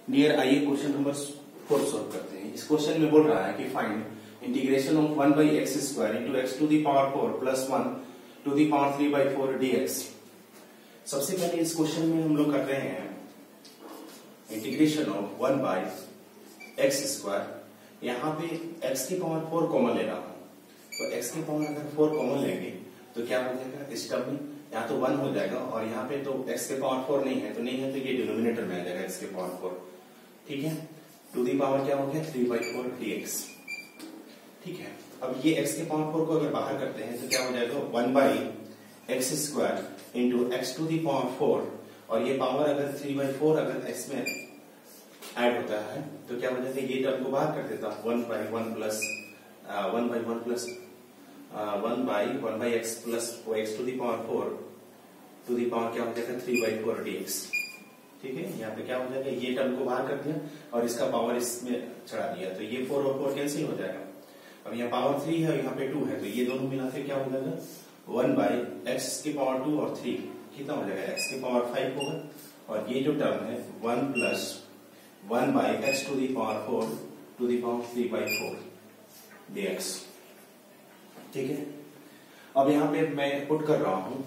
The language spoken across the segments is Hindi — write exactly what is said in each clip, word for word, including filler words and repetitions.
डियर आइए क्वेश्चन नंबर फोर सॉल्व करते हैं। इस क्वेश्चन में बोल रहा है कि find integration of one by X square into X to the power four plus one to the power three by four D X. सबसे पहले इस क्वेश्चन में हम लोग कर रहे हैं integration of one by X square. यहाँ पे एक्स की पावर फोर कॉमन ले रहा हूं, तो एक्स की पावर अगर फोर कॉमन लेंगे तो क्या हो जाएगा, इस टर्म में यहाँ तो वन हो जाएगा और यहाँ पे तो एक्स के पावर फोर नहीं है, तो नहीं है तो ये डिनोमिनेटर में आ जाएगा एक्स के पावर फोर। ठीक है, टू दी पावर क्या हो गया three by four D X. ठीक है, अब ये एक्स के पावर फोर को अगर बाहर करते हैं तो क्या हो जाएगा one by X square into X to the power four, और ये पावर अगर थ्री बाई फोर अगर एक्स में ऐड होता है तो क्या हो जाएगा, ये टर्म को बाहर कर देता हूं one by one plus one by one plus one by one by x plus X to the power four to the power क्या हो जाएगा three by four D X. ठीक है, यहाँ पे क्या हो जाएगा, ये टर्म को बाहर कर दिया और इसका पावर इसमें चढ़ा दिया, तो ये फोर और फोर कैंसिल हो जाएगा। अब यहाँ पावर थ्री है और यहाँ पे टू है, तो ये दोनों मिला के क्या हो जाएगा वन बाई एक्स की पावर टू और थ्री कितना हो जाएगा, एक्स की पावर फाइव होगा, और ये जो टर्म है one plus one by X to the power four to the power three by four D X. ठीक है, अब यहाँ पे मैं पुट कर रहा हूं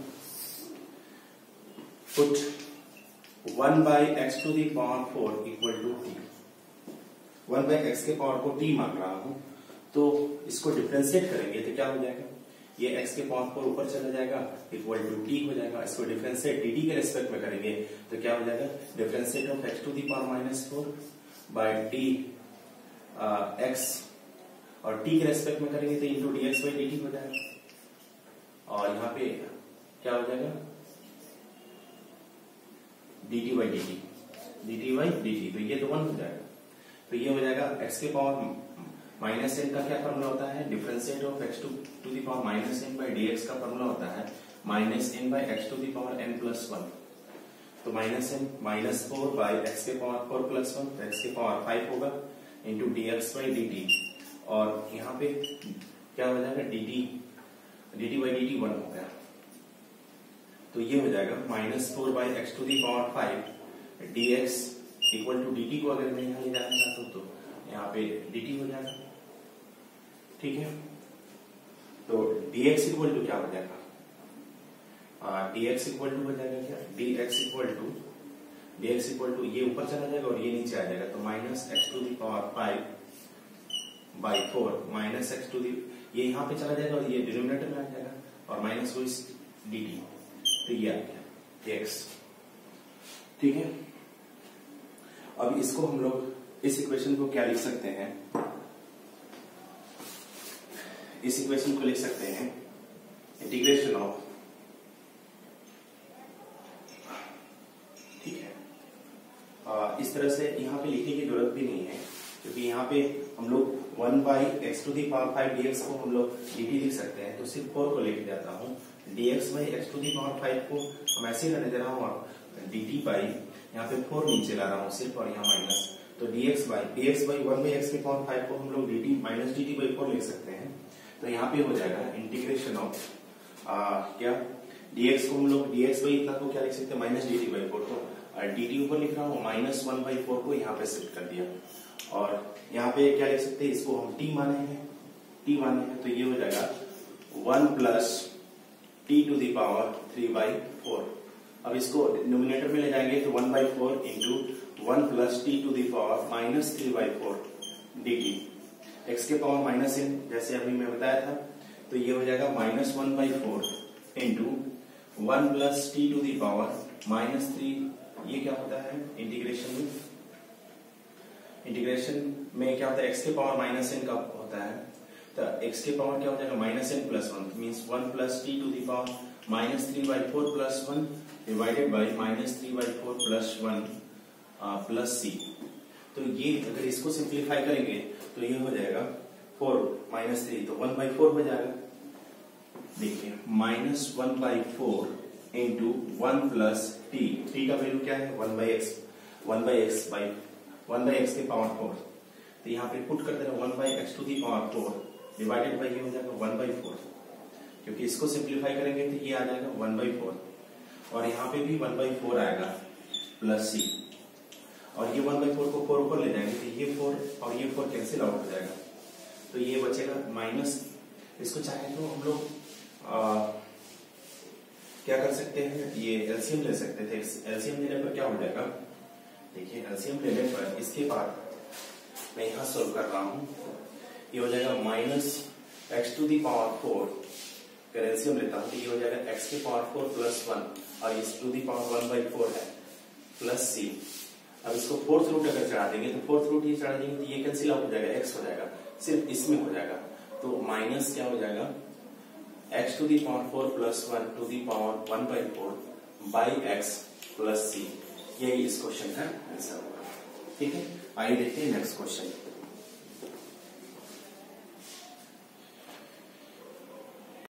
put one by X to the power four equal to T. One by X के पावर को टी मान रहा हूं, तो इसको डिफरेंशिएट करेंगे तो क्या हो जाएगा, ये एक्स के पावर फोर ऊपर चला जाएगा इक्वल टू टी हो जाएगा। इसको डिफरेंशिएट डी टी के रेस्पेक्ट में करेंगे तो क्या हो जाएगा, differentiate of X to the power minus four by T X, और टी के रेस्पेक्ट में करेंगे तो into D X by D T हो जाएगा, और यहाँ पे क्या हो जाएगा D T by D T D T by D T, तो ये तो वन हो जाएगा। तो ये हो जाएगा एक्स के पावर माइनस एन का क्या फॉर्मूला होता है, differentiate of X to to the power minus N by D X का फॉर्मूला होता है minus N by X to the power N plus one. तो minus N minus four by X के पावर फोर प्लस वन, तो एक्स के पावर फाइव होगा into D X by D T, और यहाँ पे क्या हो जाएगा D T D T by D T one हो गया, तो ये हो जाएगा minus four by X to the power five D X equal to D T को अगर मैं यहाँ ले जाना चाहता हूँ तो यहाँ पे डी टी हो जाएगा। ठीक है, तो डी एक्स इक्वल टू क्या हो जाएगा, डी एक्स इक्वल टू हो जाएगा क्या, D X equal to D X equal to ये ऊपर चला जाएगा और ये नीचे आ जाएगा, तो minus X to the power five by four minus X to the, ये यहाँ पे चला जाएगा और ये डिनोमिनेटर में आ जाएगा, और माइनस वो इस डी टी, तो ये आ गया एक्स। ठीक है, अब इसको हम लोग इस इक्वेशन को क्या लिख सकते हैं, इस इक्वेशन को लिख सकते हैं इंटीग्रेशन ऑफ, ठीक है, आ, इस तरह से यहाँ पे लिखने की जरूरत भी नहीं है, क्योंकि यहाँ पे हम लोग one by X to the power five D X को हम लोग डी टी लिख सकते हैं, तो सिर्फ फोर को लेके जाता हूँ, D X by X to the power five को हम ऐसे ही रहने दे रहा हूँ, और डी टी बाई यहाँ पे फोर नीचे ला रहा हूँ सिर्फ, और यहाँ माइनस, तो D X by D X by one by X की पावर फाइव को हम लोग D T minus D T by four लिख सकते हैं। तो यहाँ पे हो जाएगा इंटीग्रेशन ऑफ क्या डी एक्स को हम लोग डी एक्स बाई इतना को क्या लिख सकते हैं minus D T by four को, और डी टी ऊपर लिख रहा हूँ माइनस वन बाई फोर को यहाँ पे शिफ्ट कर दिया, और यहाँ पे क्या लिख सकते हैं, इसको हम टी माने हैं टी माने हैं, तो ये हो जाएगा one plus T to the power three by four. अब इसको डिनोमिनेटर में ले जाएंगे तो one by four into one plus T to the power minus three by four D T, X के पावर माइनस एन जैसे अभी मैं बताया था, तो ये हो जाएगा minus one by four into one plus T to the power minus three, ये क्या होता है इंटीग्रेशन में, इंटीग्रेशन में क्या होता है एक्स के पावर माइनस एन का होता है, तो एक्स के पावर क्या हो जाएगा minus N plus one, means one plus T to the power minus three by four plus one divided by minus three by four plus one plus C. तो ये अगर इसको सिंप्लीफाई करेंगे तो ये हो जाएगा फोर माइनस थ्री, तो वन बाई फोर हो जाएगा, देखिए minus one by four into one plus T, T का वैल्यू क्या है one by X, one by X by one by X के पावर फोर, तो यहाँ पे पुट कर दे रहे one by X to the power four divided by ये हो जाएगा वन बाई फोर, क्योंकि इसको सिंप्लीफाई करेंगे तो ये आ जाएगा वन बाई फोर, और यहाँ पे भी वन बाई फोर आएगा प्लस सी, और ये वन बाई फोर को फोर ऊपर ले जाएंगे तो ये फोर और ये फोर कैंसिल आउट हो जाएगा, तो ये बचेगा माइनस। इसको चाहे तो हम लोग क्या कर सकते हैं, ये एलसीएम ले सकते थे। एलसीएम लेने पर क्या हो जाएगा, देखिए एलसीएम लेने पर इसके बाद मैं यहां सोल्व कर रहा हूं, ये हो जाएगा minus X to the power four. अगर एलसीएम लेता हूं तो ये हो जाएगा एक्स की पावर फोर प्लस वन और इस to the power one by four है प्लस सी। अब इसको फोर्थ रूट अगर चढ़ा देंगे तो फोर्थ रूट ये चढ़ा देंगे तो ये कैंसिल आउट हो जाएगा, एक्स हो जाएगा, सिर्फ इसमें हो जाएगा। तो माइनस क्या हो जाएगा, x to the power four plus one to the power one by four by x plus c. यही इस क्वेश्चन का आंसर होगा। ठीक है, आइए देखते हैं नेक्स्ट क्वेश्चन।